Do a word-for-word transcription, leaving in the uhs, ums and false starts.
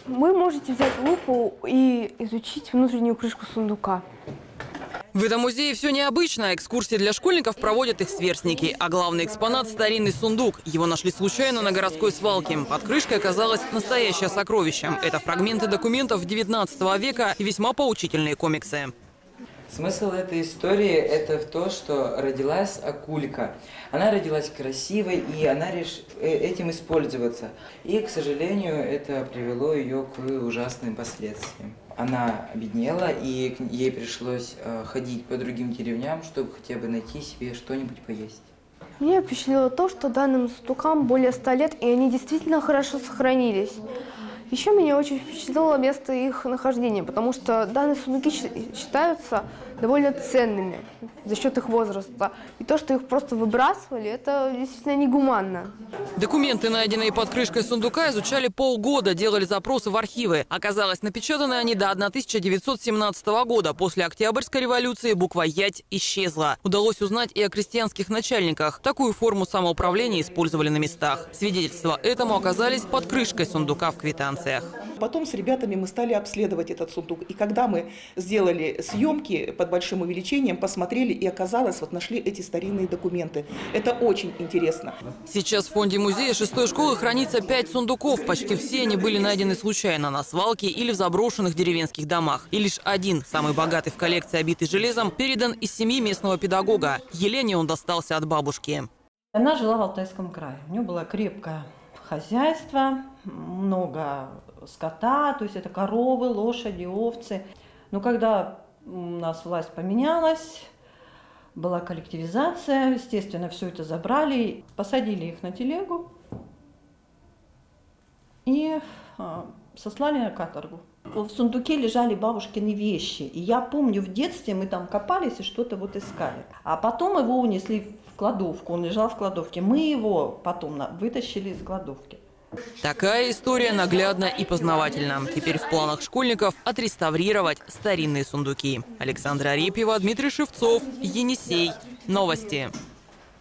Вы можете взять лупу и изучить внутреннюю крышку сундука. В этом музее все необычно. Экскурсии для школьников проводят их сверстники. А главный экспонат – старинный сундук. Его нашли случайно на городской свалке. Под крышкой оказалось настоящее сокровище. Это фрагменты документов девятнадцатого века и весьма поучительные комиксы. Смысл этой истории – это в том, что родилась акулька. Она родилась красивой, и она решила этим использоваться. И, к сожалению, это привело ее к ужасным последствиям. Она обеднела, и ей пришлось ходить по другим деревням, чтобы хотя бы найти себе что-нибудь поесть. Меня впечатлило то, что данным сундукам более ста лет, и они действительно хорошо сохранились. Еще меня очень впечатлило место их нахождения, потому что данные сундуки считаются довольно ценными за счет их возраста. И то, что их просто выбрасывали, это действительно негуманно. Документы, найденные под крышкой сундука, изучали полгода, делали запросы в архивы. Оказалось, напечатаны они до тысяча девятьсот семнадцатого года. После Октябрьской революции буква «Ять» исчезла. Удалось узнать и о крестьянских начальниках. Такую форму самоуправления использовали на местах. Свидетельства этому оказались под крышкой сундука в квитанциях. Потом с ребятами мы стали обследовать этот сундук. И когда мы сделали съемки под большим увеличением, посмотрели, и оказалось, вот нашли эти старинные документы. Это очень интересно. Сейчас в фонде музея шестой школы хранится пять сундуков. Почти все они были найдены случайно на свалке или в заброшенных деревенских домах. И лишь один, самый богатый в коллекции, обитый железом, передан из семьи местного педагога. Елене он достался от бабушки. Она жила в Алтайском крае. У нее было крепкое хозяйство, много скота, то есть это коровы, лошади, овцы. Но когда у нас власть поменялась, была коллективизация, естественно, все это забрали, посадили их на телегу и сослали на каторгу. В сундуке лежали бабушкины вещи. И я помню, в детстве мы там копались и что-то вот искали. А потом его унесли в кладовку, он лежал в кладовке. Мы его потом вытащили из кладовки. Такая история наглядна и познавательна. Теперь в планах школьников отреставрировать старинные сундуки. Александра Арепьева, Дмитрий Шевцов, Енисей. Новости.